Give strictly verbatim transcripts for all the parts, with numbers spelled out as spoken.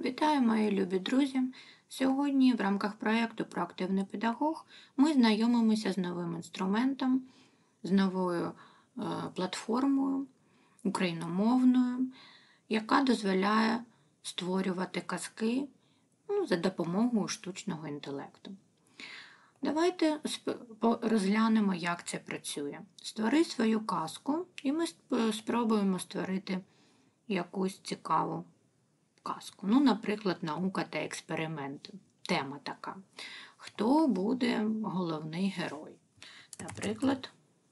Вітаю, мої любі друзі! Сьогодні в рамках проєкту «Проактивний педагог» ми знайомимося з новим інструментом, з новою е, платформою україномовною, яка дозволяє створювати казки ну, за допомогою штучного інтелекту. Давайте розглянемо, як це працює. Створи свою казку, і ми спробуємо створити якусь цікаву казку. Ну, наприклад, наука та експерименти. Тема така. Хто буде головний герой? Наприклад,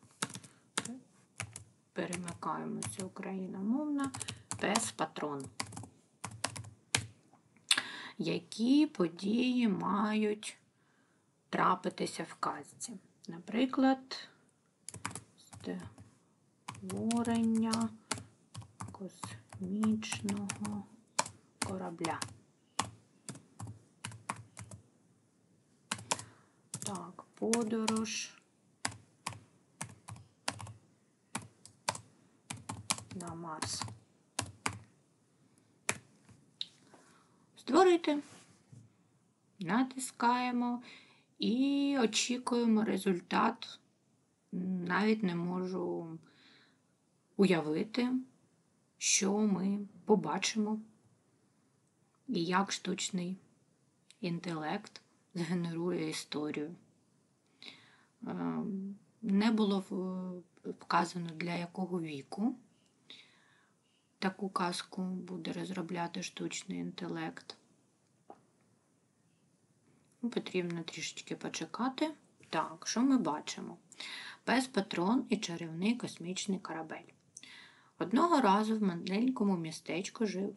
перемикаємося україномовна, пес-патрон. Які події мають трапитися в казці? Наприклад, створення космічного корабля. Так, подорож на Марс. Створити. Натискаємо і очікуємо результат. Навіть не можу уявити, що ми побачимо і як штучний інтелект згенерує історію. Не було вказано, для якого віку таку казку буде розробляти штучний інтелект. Потрібно трішечки почекати. Так, що ми бачимо? Пес-патрон і чарівний космічний корабель. Одного разу в маленькому містечку жив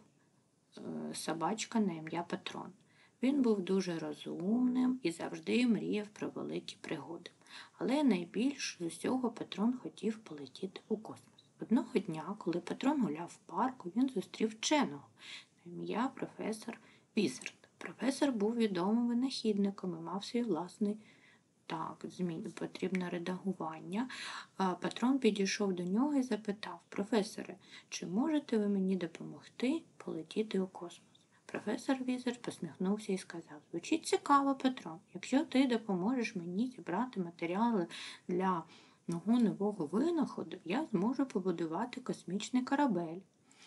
собачка на ім'я Патрон. Він був дуже розумним і завжди мріяв про великі пригоди. Але найбільш з усього Патрон хотів полетіти у космос. Одного дня, коли Патрон гуляв в парку, він зустрів вченого на ім'я професор Візард. Професор був відомим винахідником і мав свій власний Так, змін потрібне редагування. Патрон підійшов до нього і запитав: професоре, чи можете ви мені допомогти полетіти у космос? Професор Візард посміхнувся і сказав: звучить цікаво, Патрон. Якщо ти допоможеш мені зібрати матеріали для мого нового винаходу, я зможу побудувати космічний корабель.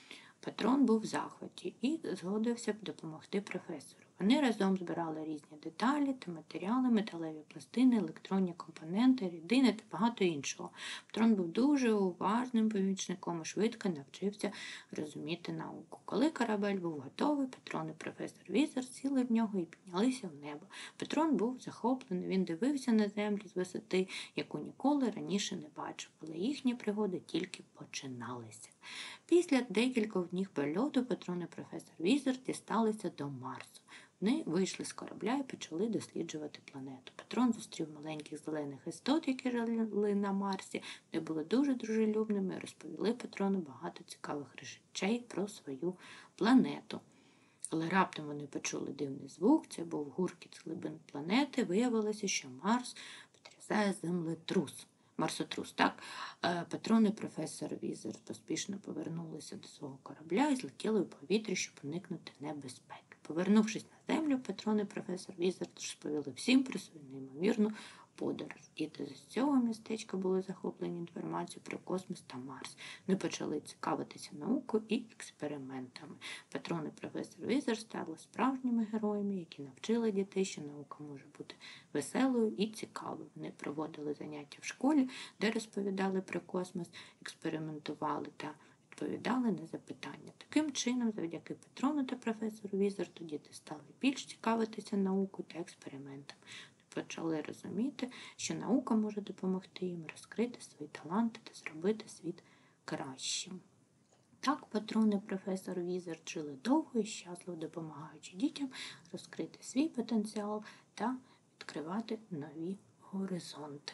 Патрон був в захваті і згодився допомогти професору. Вони разом збирали різні деталі та матеріали, металеві пластини, електронні компоненти, рідини та багато іншого. Патрон був дуже уважним помічником і швидко навчився розуміти науку. Коли корабель був готовий, Патрон і професор Візард сіли в нього і піднялися в небо. Патрон був захоплений, він дивився на землю з висоти, яку ніколи раніше не бачив, але їхні пригоди тільки починалися. Після декількох днів польоту Патрон і професор Візард дісталися до Марсу. Вони вийшли з корабля і почали досліджувати планету. Патрон зустрів маленьких зелених істот, які жили на Марсі. Вони були дуже дружелюбними і розповіли Патрону багато цікавих речей про свою планету. Але раптом вони почули дивний звук, це був гуркіт з глибин планети. Виявилося, що Марс потрясає землетрус. Марсотрус, так? Патрон і професор Візард поспішно повернулися до свого корабля і злетіли у повітря, щоб уникнути небезпеки. Повернувшись на землю, Патрон і професор Візард розповіли всім про свою неймовірну подорож. Діти з цього містечка були захоплені інформацією про космос та Марс. Вони почали цікавитися наукою і експериментами. Патрон і професор Візард стали справжніми героями, які навчили дітей, що наука може бути веселою і цікавою. Вони проводили заняття в школі, де розповідали про космос, експериментували та відповідали на запитання. Таким чином, завдяки Патрону та професору Візарду, діти стали більш цікавитися наукою та експериментами. Почали розуміти, що наука може допомогти їм розкрити свої таланти та зробити світ кращим. Так Патрон і професор Візард жили довго і щасливо, допомагаючи дітям розкрити свій потенціал та відкривати нові горизонти.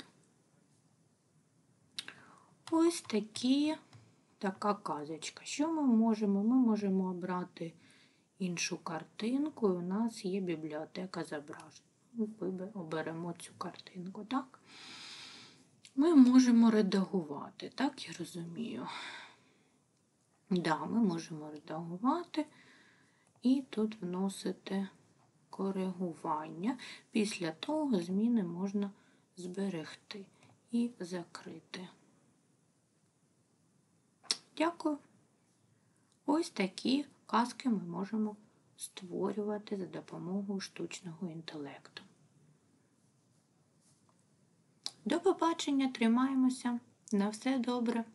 Ось такі, така казочка. Що ми можемо? Ми можемо обрати іншу картинку, і у нас є бібліотека зображень. Ми оберемо цю картинку, так? Ми можемо редагувати, так, я розумію. Да, ми можемо редагувати і тут вносите коригування. Після того зміни можна зберегти і закрити. Дякую. Ось такі казки ми можемо створювати за допомогою штучного інтелекту. До побачення, тримаємося. На все добре.